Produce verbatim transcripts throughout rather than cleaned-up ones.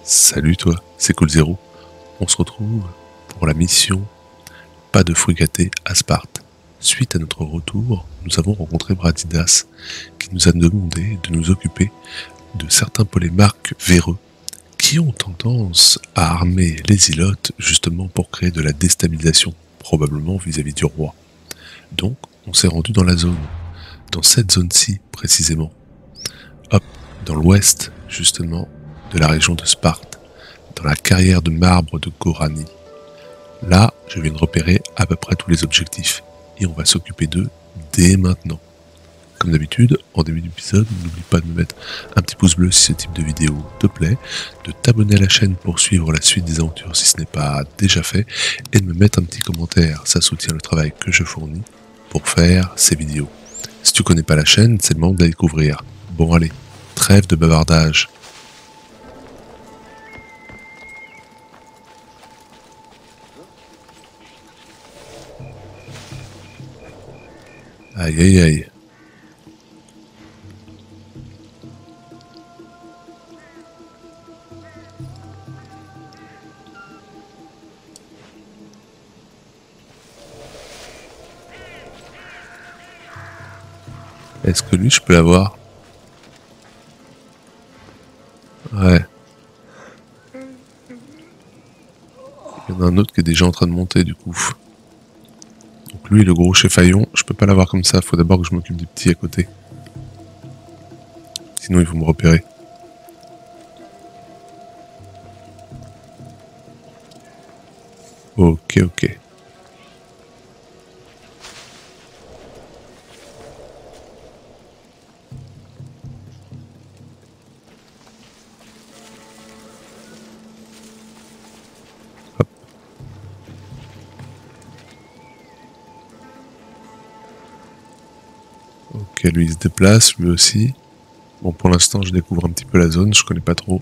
Salut toi, c'est Cool Zero. On se retrouve pour la mission Pas de fruits gâtés à Sparte. Suite à notre retour, nous avons rencontré Brasidas qui nous a demandé de nous occuper de certains polémarques véreux qui ont tendance à armer les ilotes justement pour créer de la déstabilisation, probablement vis-à-vis du roi. Donc, on s'est rendu dans la zone, dans cette zone-ci précisément. Hop, dans l'ouest justement de la région de Sparte, dans la carrière de marbre de Gorani. Là, je viens de repérer à peu près tous les objectifs, et on va s'occuper d'eux dès maintenant. Comme d'habitude, en début d'épisode, n'oublie pas de me mettre un petit pouce bleu si ce type de vidéo te plaît, de t'abonner à la chaîne pour suivre la suite des aventures si ce n'est pas déjà fait, et de me mettre un petit commentaire, ça soutient le travail que je fournis pour faire ces vidéos. Si tu connais pas la chaîne, c'est le moment de la découvrir. Bon allez, trêve de bavardage. Aïe aïe aïe. Est-ce que lui je peux l'avoir? Ouais. Il y en a un autre qui est déjà en train de monter du coup. Donc lui le gros chefaillon, je peux pas l'avoir comme ça, faut d'abord que je m'occupe des petits à côté. Sinon ils vont me repérer. Ok ok. Ok, lui il se déplace, lui aussi. Bon, pour l'instant je découvre un petit peu la zone, je connais pas trop.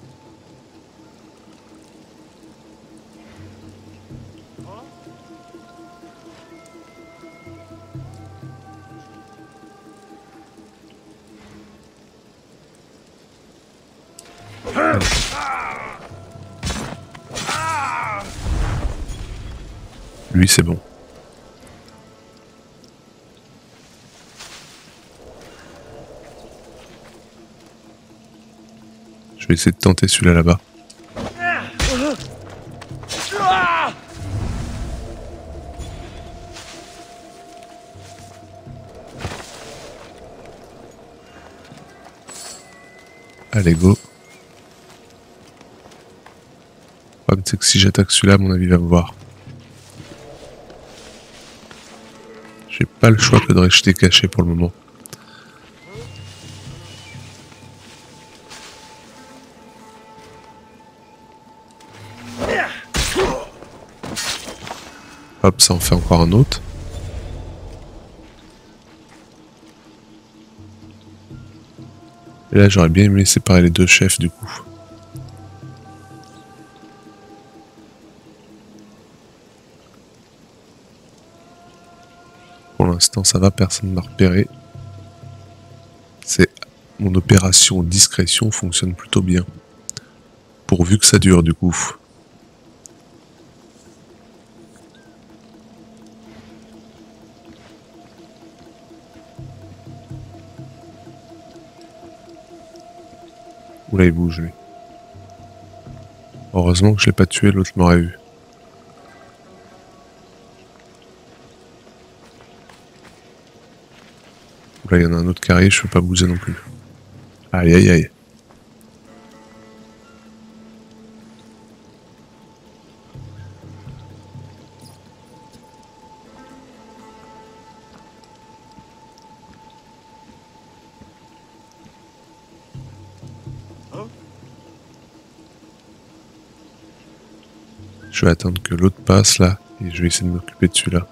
Lui c'est bon. Je vais essayer de tenter celui-là là-bas. Allez go. Le problème c'est que si j'attaque celui-là, à mon avis il va me voir. J'ai pas le choix que de rester caché pour le moment. Hop, ça en fait encore un autre. Et là, j'aurais bien aimé séparer les deux chefs du coup. Pour l'instant, ça va, personne ne m'a repéré. C'est mon opération discrétion fonctionne plutôt bien. Pourvu que ça dure du coup. Oula, il bouge lui. Heureusement que je l'ai pas tué, l'autre m'aurait eu. Oula, il y en a un autre qui arrive, je peux pas bouger non plus. Aïe aïe aïe. Je vais attendre que l'autre passe là, et je vais essayer de m'occuper de celui-là.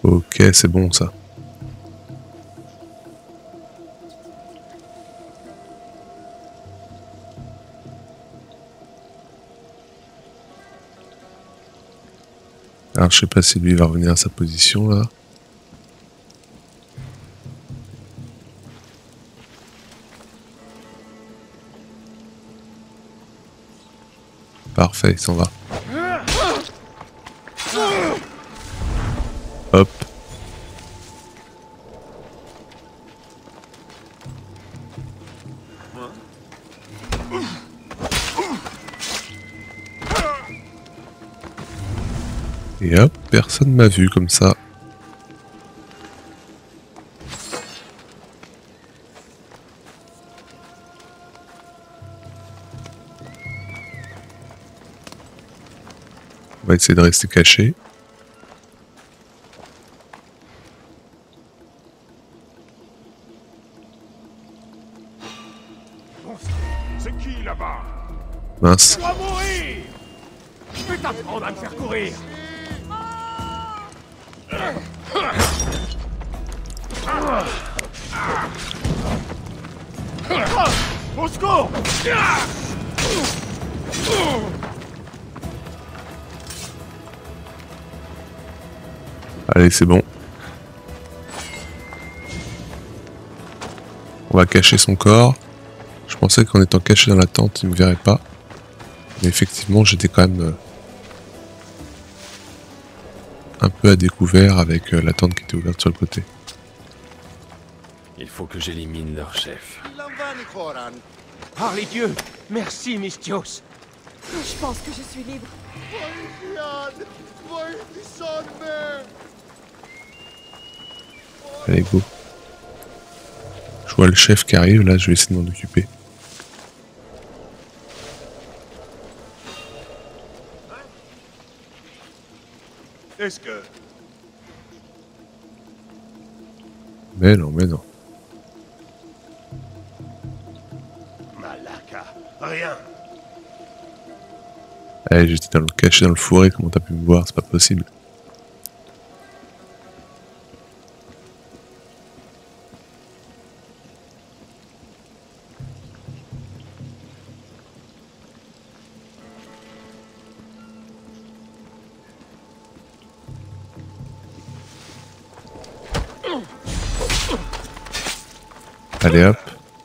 Ok, c'est bon ça. Alors je sais pas si lui va revenir à sa position là. Parfait, il s'en va. Hop. Et hop, personne m'a vu comme ça. On va essayer de rester caché. C'est qui là-bas? Mince. Tu vas mourir! Je vais t'apprendre à me faire courir! Au secours! Allez, c'est bon. On va cacher son corps. Je pensais qu'en étant caché dans la tente, il ne me verrait pas. Mais effectivement, j'étais quand même euh, un peu à découvert avec euh, la tente qui était ouverte sur le côté. Il faut que j'élimine leur chef. Par les dieux! Merci, Mystios! Je pense que je suis libre. Allez, go. Je vois le chef qui arrive, là je vais essayer de m'en occuper. Est-ce que... Mais non, mais non. Malaka, rien! Allez, j'étais dans le caché dans le fourré, comment t'as pu me voir, c'est pas possible. Allez hop.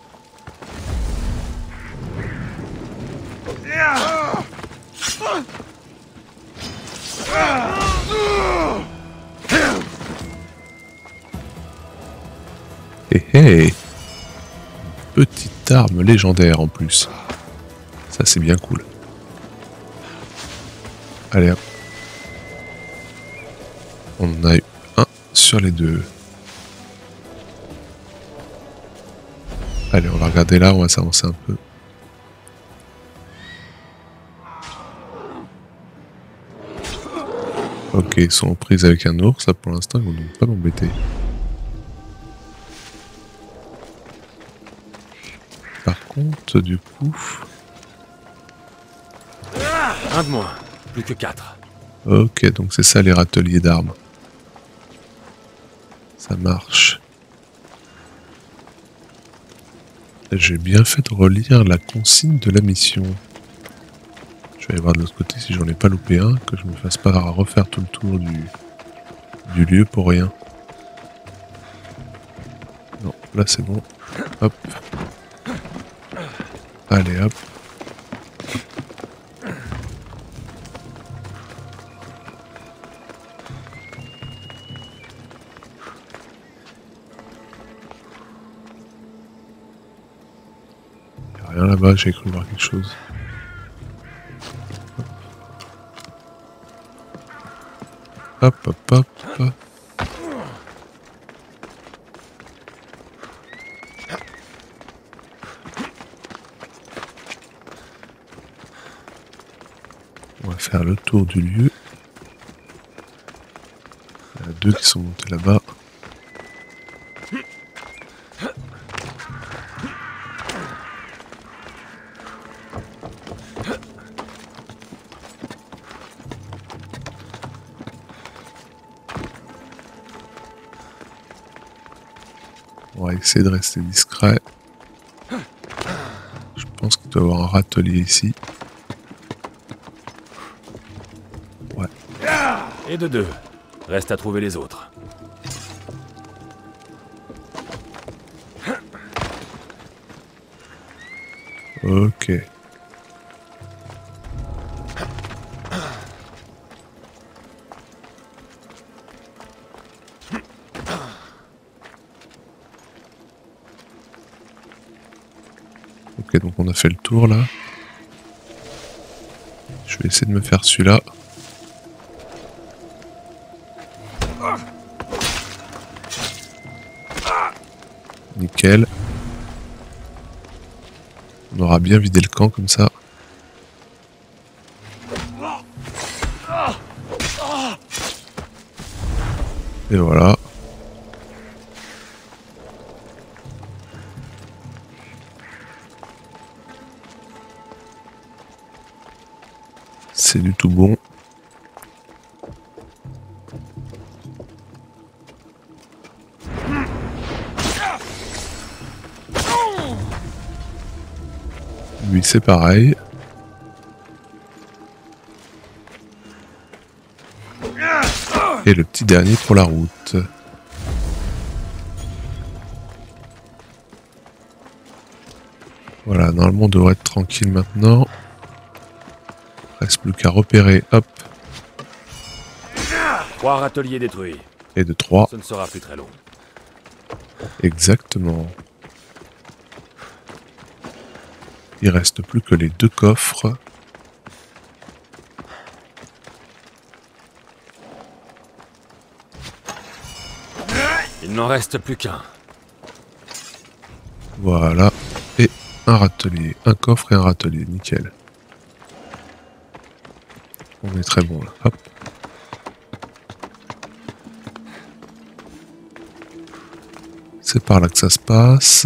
Hé hé. Petite arme légendaire en plus. Ça c'est bien cool. Allez hop. On en a eu un sur les deux. Allez, on va regarder là, on va s'avancer un peu. Ok, ils sont en prise avec un ours, là pour l'instant ils vont donc pas m'embêter. Par contre, du coup... Un de moins, plus que quatre. Ok, donc c'est ça les râteliers d'armes. Ça marche. J'ai bien fait de relire la consigne de la mission. Je vais aller voir de l'autre côté si j'en ai pas loupé un, que je me fasse pas refaire tout le tour du, du lieu pour rien. Non, là c'est bon. Hop. Allez hop. Rien là-bas, j'ai cru voir quelque chose. Hop, hop, hop, hop. On va faire le tour du lieu. Il y en a deux qui sont montés là-bas. On va essayer de rester discret. Je pense qu'il doit y avoir un râtelier ici. Ouais. Et de deux. Reste à trouver les autres. Ok. Ok, donc on a fait le tour là. Je vais essayer de me faire celui-là. Nickel. On aura bien vidé le camp comme ça. Et voilà. C'est du tout bon. Lui c'est pareil. Et le petit dernier pour la route. Voilà, normalement on devrait être tranquille maintenant. Reste plus qu'à repérer, hop. Trois râteliers détruits. Et de trois. Ce ne sera plus très long. Exactement. Il reste plus que les deux coffres. Il n'en reste plus qu'un. Voilà. Et un râtelier. Un coffre et un râtelier. Nickel. On est très bon là. Hop. C'est par là que ça se passe.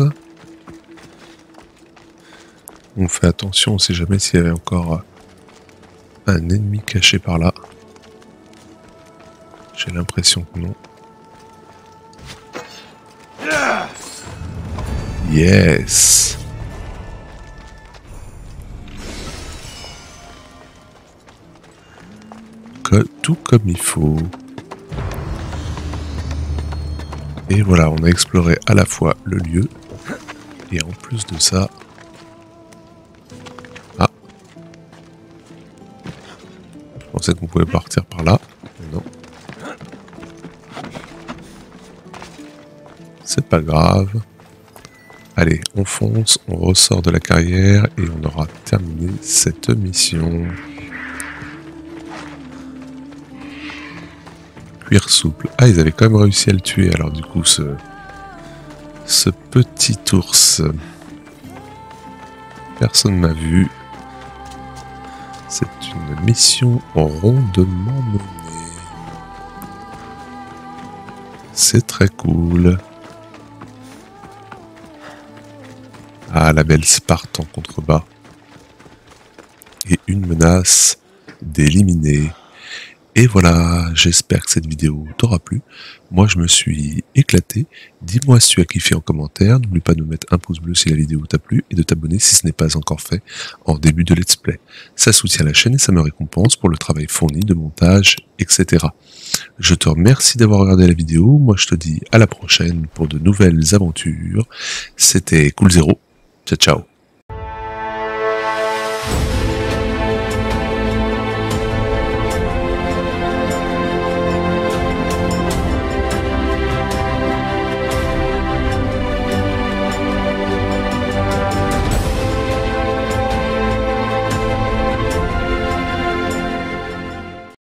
On fait attention, on sait jamais s'il y avait encore un ennemi caché par là. J'ai l'impression que non. Yes! Que, tout comme il faut. Et voilà, on a exploré à la fois le lieu et en plus de ça... Ah! Je pensais qu'on pouvait partir par là, mais non. C'est pas grave. Allez, on fonce, on ressort de la carrière et on aura terminé cette mission. Cuir souple. Ah, ils avaient quand même réussi à le tuer, alors du coup, ce, ce petit ours. Personne m'a vu. C'est une mission rondement menée. C'est très cool. Ah, la belle Sparte en contrebas. Et une menace d'éliminer. Et voilà, j'espère que cette vidéo t'aura plu. Moi, je me suis éclaté. Dis-moi si tu as kiffé en commentaire. N'oublie pas de me mettre un pouce bleu si la vidéo t'a plu et de t'abonner si ce n'est pas encore fait en début de let's play. Ça soutient la chaîne et ça me récompense pour le travail fourni de montage, et cetera. Je te remercie d'avoir regardé la vidéo. Moi, je te dis à la prochaine pour de nouvelles aventures. C'était Cool Zero. Ciao, ciao.